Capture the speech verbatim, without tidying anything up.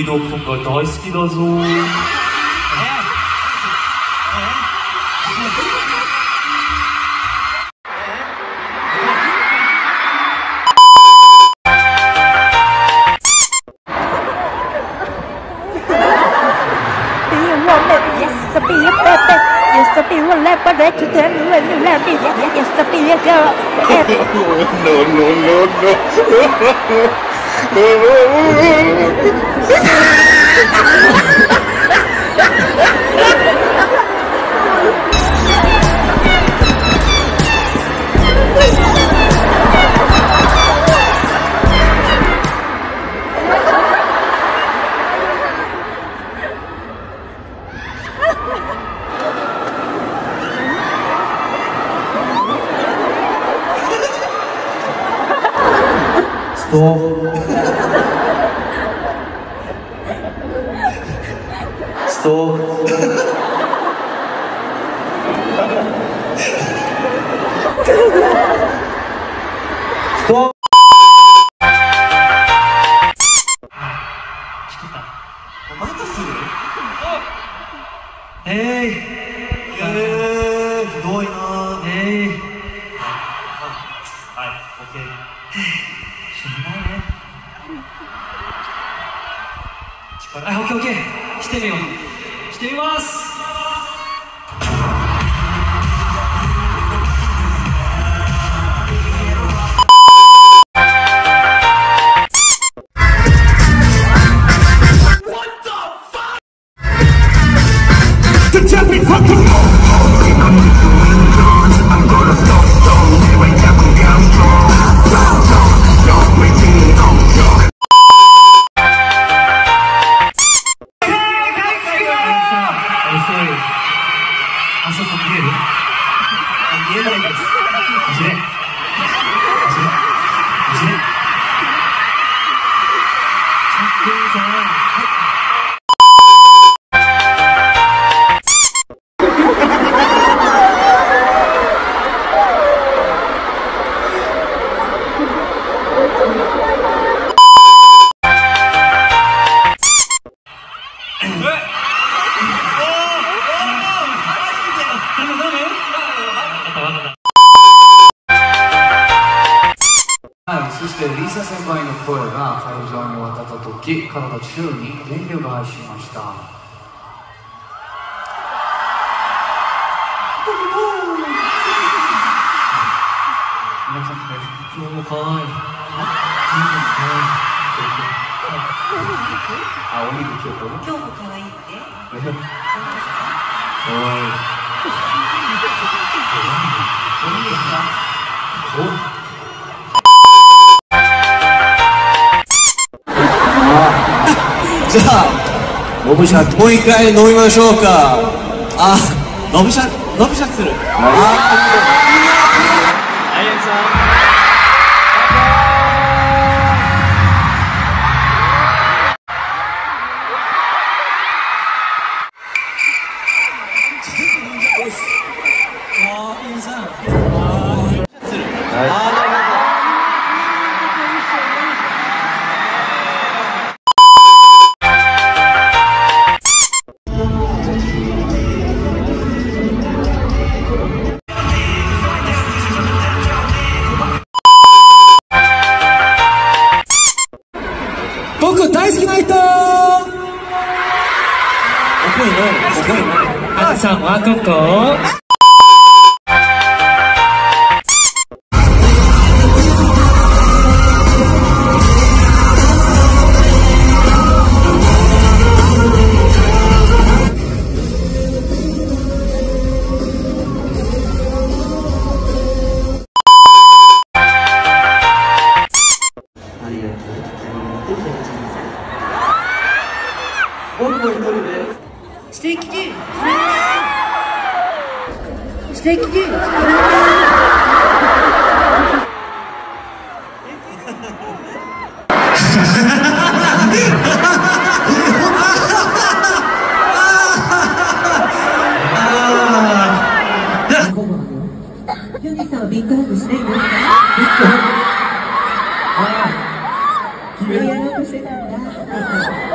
の子が大好きだぞ。 Yes, to be a leper, to tell you when you let me. Yes, to be a girl. No, no, Stop. Stop. Stop. またする？ えい。 えー、ひどいな。 えい。はい、オッケー。しょうがないね。力、あ、オッケーオッケー。してみよう。してみます。あそこ見える？見えないです。走れ。走れ。走れ。チャックインさん。 そしてリサ先輩の声が会場に渡った時、体中に電流が走りました。皆さん、今日もかわいい。あ、お肉今日も今日も可愛いって。 かわいい。 じゃあ、ノブシャもう一回飲みましょうか。あ、ノブシャ、ノブシャする。ああ、やさん。僕大好きな人。ここにない。ここにない。 あずさんはここ。 僕も一人で。 ステーキデュー。ステーキデュー。 ジョニーさんはビッグハグしていいですか？ビッグハグ。ああ、君がやろうとしてたんだ。